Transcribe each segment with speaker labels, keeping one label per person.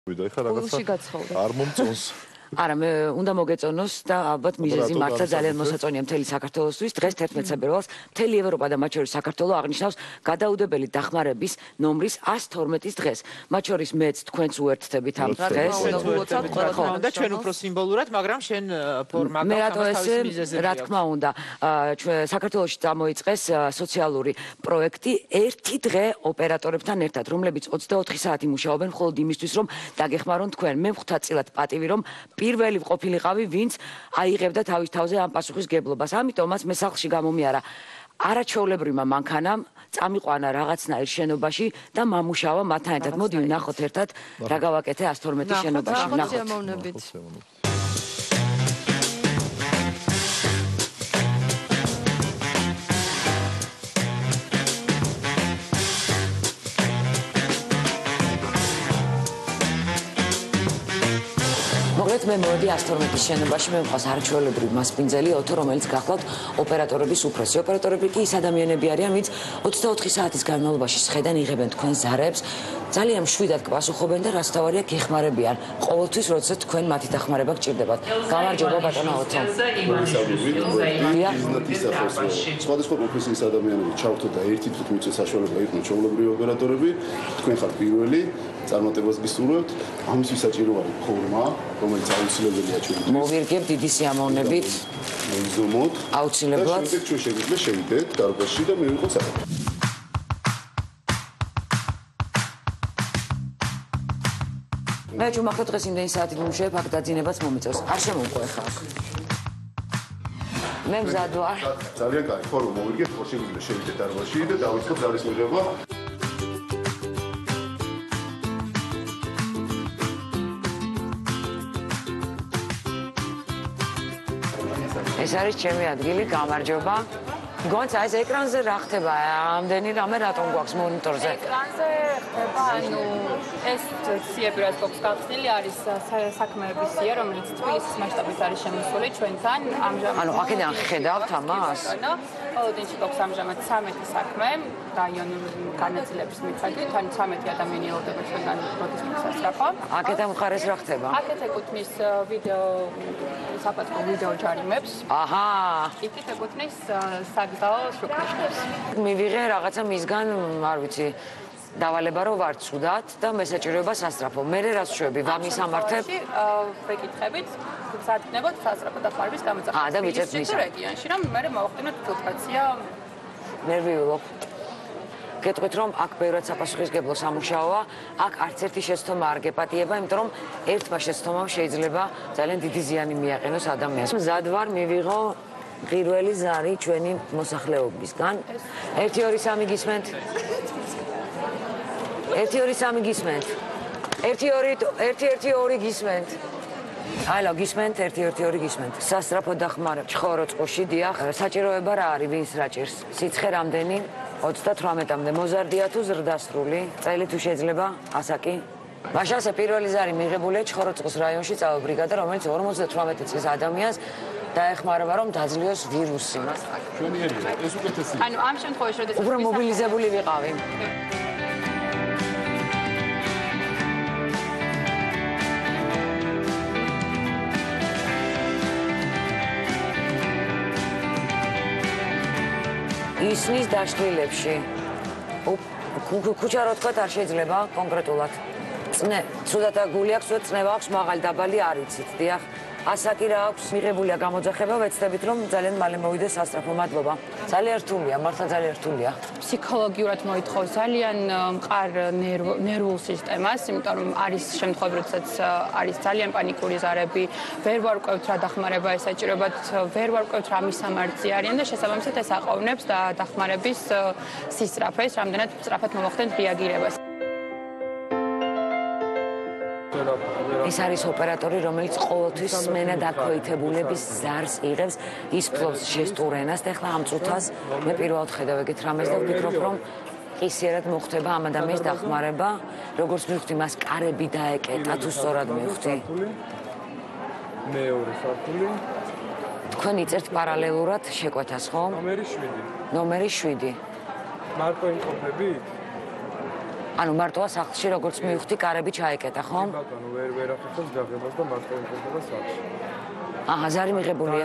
Speaker 1: ვიდა ხა რაღაცა არ მომწონს
Speaker 2: არა მე უნდა მოგეწონოს და ალბათ მიზეზი მართლა ძალიან მოსაწონია მთელი საქართველოსთვის დღეს 11 თებერვალს მთელი ევროპა და მათ შორის საქართველო აღნიშნავს გადაუდებელი დახმარების ნომრის 112-ის დღეს მათ შორის მეც თქვენც უერთდებით ამ დღეს
Speaker 3: და ჩვენ უფრო სიმბოლურად მაგრამ შენ ფორმა
Speaker 2: მე რატო ესე რა თქმა უნდა საქართველოში წამოიწყეს სოციალური პროექტი ერთი დღე ოპერატორებთან ერთად რომლებიც 24 საათი მუშაობენ მხოლოდ იმისთვის რომ დაგეხმარონ თქვენ მე მხუთაწილად პატივი რომ პირველი ყოფილიყავი, ვინც აიღებდა თავის თავზე ამ პასუხისგებლობას. ამიტომაც მე სახლში გამომიარა არაჩვეულებრივმა მანქანამ, წამიყვანა რაღაცნაირ შენობაში და მამუშავა მათთან ერთად. მოდი ვნახოთ ერთად რა გავაკეთე 112-ის შენობაში.
Speaker 4: ნახოთ.
Speaker 2: მოგეთ მე მოდი 112-ის შენობაში მე მყავს არაჩვეულებრივი მასპინძელი ოთო რომელიც გახლავთ ოპერატორების უფროსი. ოპერატორები კი ის ადამიანები არიან, ვინც 24 საათის განმავლობაში შედან იღებენ თქვენ ზარებს, ძალიან მშვიდად გპასუხობენ და რაც თავარია გეხმარებიან ყოველთვის, როდესაც თქვენ მათი დახმარება გჭირდებათ. გამარჯობა ბატონო ოთო.
Speaker 5: სხვადასხვა პროფესიის ადამიანები ჩავთო და ერთი თვით მიწეს საშუალება იყვნენ ჩვეულებრივი ოპერატორები, თქვენ ხართ პირველი წარმატებას გისურვებთ. ამისთვის საჭირო არის ფორმა, რომელიც აუცილებელია ჩვენთვის.
Speaker 2: მოვირგებ დიდი სიამოვნებით.
Speaker 5: მოგზომოთ.
Speaker 2: აუცილებლად.
Speaker 5: და ჩვენ შეგვიძლია შევიდეთ დარბაზში და მივიღოთ საკუთარი.
Speaker 2: მე ჯუმახტო დღეს იმდენი საათი ვიმუშავებ, აქ დაძინებას მომიწევს. არ შემოვყვე ხა. მე მზად ვარ.
Speaker 5: ძალიან კარგი, ფორმა მოვირგეთ, ხო შეგვიძლია შევიდეთ დარბაზში და დავიწყოთ ზარის მიღება.
Speaker 2: ეს არის ჩემი ადგილი, გამარჯობა. გონცა ეს ეკრანზე რა ხდება? ამდენი რამე რატომ გვაქვს მონიტორზე?
Speaker 6: ეკრანზე ხდება, ანუ ეს სიები რაც გვაქვს გახსნილი არის საქმეების სია, რომელიც თბილისის მასშტაბით არის შემოსული ჩვენთან. ამჟამად
Speaker 2: ანუ აქედან ხედავთ ამას?
Speaker 6: პოლოდინში გვაქვს ამჟამად 13 საქმე, რაიონულ განაწილების მიხედვით, ანუ 13 ადამიანი ელოდება ჩვენგან ლოგისტიკის სასწრაფო.
Speaker 2: აქედან მხარეს რა ხდება?
Speaker 6: აქეთ ეკუთვნის ვიდეო საპატრო ვიდეო ჯარიმებს.
Speaker 2: აჰა.
Speaker 6: იქით ეკუთვნის საგზაო სტრუქტურებს.
Speaker 2: მივიღე რაღაცა მისგან, არ ვიცი, დავალება რომ ვარ ცუდად და მესაჭიროება სასწრაფო. მე რას შვები, ვამის ამართებ?
Speaker 6: ვეკითხებით, სათნებოთ სასწრაფო დახმარების გამოძახებას.
Speaker 2: და მიწევთ მისა.
Speaker 6: რეგიონში, რომ მე მოვახდინოთ ფილტრაცია.
Speaker 2: ნერვიულობ. გეტყვით რომ აქ ბევრად საპასუხისგებლო სამუშაოა, აქ არც ერთი შეცდომა არ გეპატიება, იმიტომ რომ ერთმა შეცდომამ შეიძლება ძალიან დიდი ზიანი მიაყენოს ადამიანს. მზად ვარ მივიღო პირველი ზარი ჩვენი მოსახლეობისგან. 1 2 3 გისმენთ? 1 2 3 გისმენთ? 1 2 1 1 2 გისმენთ? ალა გისმენთ 1 1 2 გისმენთ. სასწრაფო დახმარება ჩხორო წყოში დიახ. საჭიროება რა არის, ვინც რა ჭირს? სიცხე რამდენი? 38-მდე. მოზარდია თუ ზრდასრული? წელი თუ შეიძლება? ასაკი? მაშასე პირველი ზარი მიღებულია ჩხოროწყოს რაიონში წავა ბრიგადა, რომელიც 58 წლის ადამიანს დაეხმარება რომ დაძლიოს ვირუსი.
Speaker 5: ჩვენიერია, ეს უკეთესია.
Speaker 6: ანუ ამ შემთხვევაში როდესაც
Speaker 2: უფრო მობილიზებული ვიყავი. ისნის დაშლილებში. ქუჩა რო თქვათ არ შეიძლება კონკრეტულად. წნე, ცუდად გული აქვს, წნევა აქვს, მაღალი დაბალი არ იცით, დიახ. ასაკი რა აქვს, მიღებულია გამოძახება, ვეცდებით რომ ძალიან მალე მოვიდეს სასწრაფო. მადლობა. ძალიან რთულია, მართლა ძალიან რთულია.
Speaker 6: ფსიქოლოგიურად მოითხოვს ძალიან მყარ ნერვულ სისტემას, იმიტომ რომ არის შემთხვევები, როდესაც არის ძალიან პანიკური ზარები, ვერ ვარკვევთ რა დახმარება ესაჭიროებათ, ვერ ვარკვევთ რა მისამართი არიან და შესაბამისად ეს აყოვნებს და დახმარების სისწრაფეს, რამდენად სწრაფად მომახდენთ რეაგირებას. ეს არის ოპერატორი, რომელიც ყოველთვის სმენა დაქვეითებულების ზარს იღებს, ის ფლობს ჟესტურ ენას და ახლა ამ წუთას მე პირველად ხედავ ეგეთ რამეს და ვფიქრობ, რომ ყისიერად მოხდება ამ ადამიანის დახმარება, როგორც მივხვდი, მას კარები დაეკეტა თუ სწორად მივხვდი.
Speaker 4: მეორე სართული.
Speaker 2: თქვენ იწერთ პარალელურად შეკვეთას, ხო?
Speaker 4: ნომერი 7.
Speaker 2: ნომერი 7.
Speaker 4: მარკო იმყოფებით?
Speaker 2: ანუ მარტოა სახლში როგორც მივხვდი, კარები ჩაიკეტა, ხო?
Speaker 4: ბატონო, ვერ ახერხებს გაღებას და მარტო იმყოფება სახლში.
Speaker 2: აჰა, ზარი მიღებულია.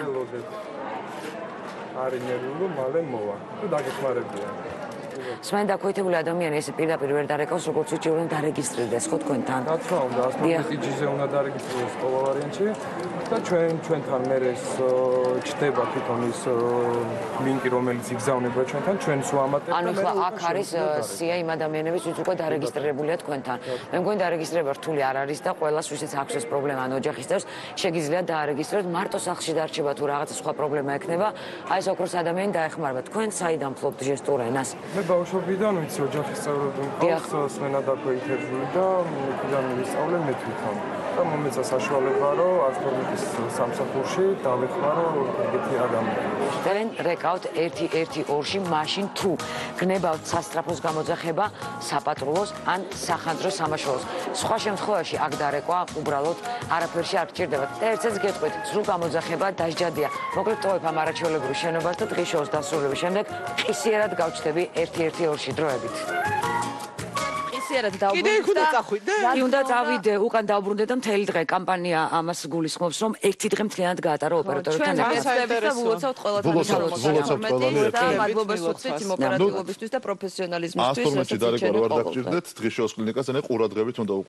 Speaker 4: არის ნერვული, მალე მოვა. თუ დაგეხმარებიან.
Speaker 2: სმენ დაქვეითებული ადამიანი ესე პირდაპირ ვერ დარეკავს, როგორც ვიჭი უნდა დარეგისტრირდეს, ხო თქვენთან?
Speaker 4: რა თქმა უნდა, 100%-ზე უნდა დარეგისტრირდეს ყოველ ვარიანტში და ჩვენთან მე ეს ჩდება თვითონ ის ლინკი, რომელიც იგზავნება ჩვენთან, ჩვენს ვამატებთ და
Speaker 2: ანუ ხლა აქ არის სია იმ ადამიანების, ვინც უკვე დარეგისტრირებულია თქვენთან. მე მგონი დარეგისტრირება რთული არ არის და ყველას, ვისაც აქვს ეს პრობლემა, ან ოჯახის წევრს, შეგიძლია დაარეგისტრიროთ, მარტო სახლში დარჩება თუ რაღაცა სხვა პრობლემა ექნება, აი ეს ოქროს ადამიანი დაეხმარება. თქვენ საიდან ფლობთ ჟესტურ ენას?
Speaker 4: მე ბავშვობიდან ვიცი ოჯახის წევრები მყავს, სმენა დაქვეითებული და იქიდან ვისწავლე მე თვითონ. და მომეცა საშუალება, რომ ათორმეტის სამსახურში დავეხმარო ეგეთი ადამიანები.
Speaker 2: დენ რეკავთ 112-ში მაშინ თუ გნებავთ სასტრაფოს გამოძახება, საპატრულოს ან სახანძრო სამაშველოს. სხვა შემთხვევაში აქ დარეკვა უბრალოდ არაფერში არ გჭირდებათ. და ერთსაც გეტყვით, სრულ გამოძახება დასჯადია. მოკლედ ტოვებ ამ არაჩვეულებრივ შენობას და დღის შოუს დასრულების შემდეგ ყისიერად გავჩნდები 112-ში დროებით.
Speaker 3: კიდე იქ უნდა წახვიდე?
Speaker 2: კი უნდა წავიდე, უკან დავბრუნდე და მთელი დღე კამპანია ამას გულისხმობს, რომ ერთი დღე მთლიანად გაატარო ოპერატორებთან ერთად.
Speaker 1: ვულოცავთ ყველანი
Speaker 7: და მადლობა სუხცით იმ ოპერატიულობისთვის და პროფესიონალიზმისთვის.
Speaker 1: 112-ში დარეკვა არ დაგჭირდეთ, დღის შოუს კლინიკას, ანუ ყურადღებით უნდა